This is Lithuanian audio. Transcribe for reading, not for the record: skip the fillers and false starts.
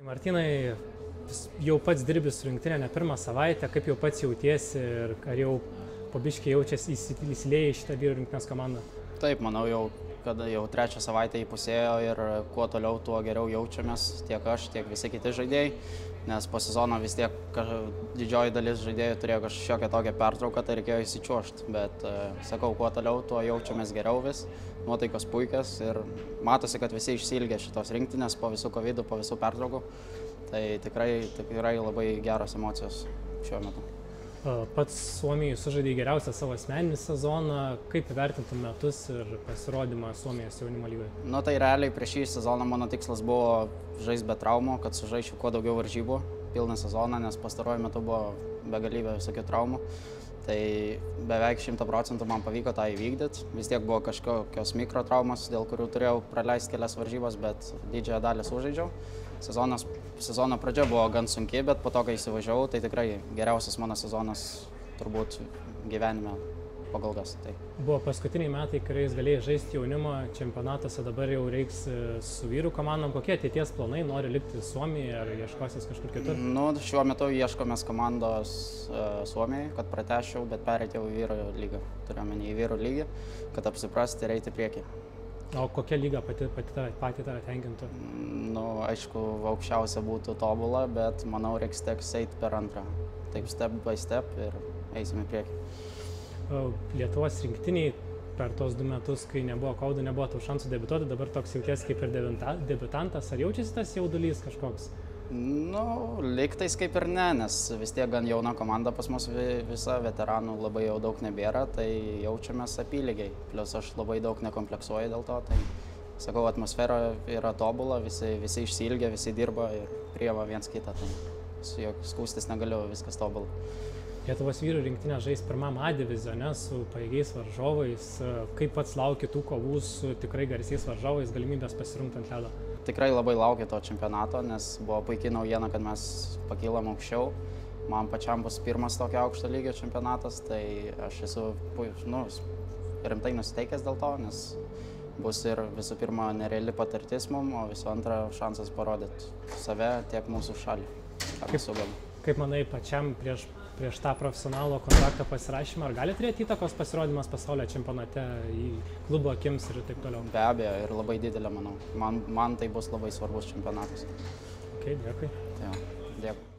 Martynai, jau pats dirbi su rinktinė ne pirmą savaitę, kaip jau pats jautiesi ir ar jau po biškį jaučiasi įsilieję į šitą vyrų rinktinės komandą? Taip, manau, kad jau trečią savaitę įpusėjo ir kuo toliau, tuo geriau jaučiamės tiek aš, tiek visi kiti žaidėjai, nes po sezono vis tiek didžioji dalis žaidėjų turėjo kažkokią tokią pertrauką, tai reikėjo įsičiuošti, bet sakau, kuo toliau, tuo jaučiamės geriau vis, nuotaikos puikios ir matosi, kad visi išsiilgė šitos rinktinės po visų covidų, po visų pertraukų, tai tikrai labai geros emocijos šiuo metu. Pats Suomijai sužaidė geriausią savo asmeninį sezoną. Kaip įvertintum metus ir pasirodymą Suomijos jaunimo lygoje? Tai realiai prieš šį sezoną mano tikslas buvo žaisti be traumų, kad sužaisčiau kuo daugiau varžybų, pilną sezoną, nes pastaruoju metu buvo begalybė visokių traumų. Tai beveik 100% man pavyko tą įvykdyti. Vis tiek buvo kažkokios mikrotraumos, dėl kurių turėjau praleisti kelias varžybas, bet didžiąją dalį sužaidžiau. Sezono pradžia buvo gan sunki, bet po to, kai įsivažiavau, tai tikrai geriausias mano sezonas turbūt gyvenime pagal kas. Tai. Buvo paskutiniai metai, kuriais galėjai žaisti jaunimo čempionatuose, dabar jau reiks su vyrų komandom. Kokie ateities planai? Nori likti Suomijoje ar ieškosis kažkur kitur? Šiuo metu ieškomės komandos Suomijoje, kad pratęsčiau, bet pereitėjau į vyrų lygą. Turiuomenį į vyrų lygį, kad apsiprasti ir eiti priekį. O kokia lyga pati tave tenkintų? Aišku, aukščiausia būtų tobula, bet manau, reiks teks eiti per antrą. Taip, step by step ir eisim į priekį. Lietuvos rinktiniai per tos 2 metus, kai nebuvo COVID, nebuvo tų šansų debiutuoti, dabar toks jauties kaip ir debiutantas. Ar jaučiasi tas jaudulys kažkoks? Lygtais kaip ir ne, nes vis tiek gan jauna komanda pas mus visa, veteranų labai jau daug nebėra, tai jaučiamės apylygiai. Plius aš labai daug nekompleksuoju dėl to, tai sakau, atmosfera yra tobula, visi išsiilgia, visi dirba ir priima viens kitą, tai su juo skųstis negaliu, viskas tobula. Lietuvos vyrų rinktinė žais pirmam A divizione su pajėgiais varžovais. Kaip pats lauki tų kovų su tikrai garsiais varžovais, galimybės pasirungti ant ledo? Tikrai labai laukiu to čempionato, nes buvo puikiai naujiena, kad mes pakylam aukščiau. Man pačiam bus pirmas tokio aukšto lygio čempionatas, tai aš esu rimtai nusiteikęs dėl to, nes bus ir visų pirma nereali patirtis mums, o visų antra šansas parodyti save tiek mūsų šalį. Kaip manai pačiam prieš tą profesionalo kontrakto pasirašymą, ar gali turėti įtakos pasirodymas pasaulio čempionate į klubo akims ir taip toliau? Be abejo, ir labai didelė, manau. Man tai bus labai svarbus čempionatas. Dėkui. Dėkui.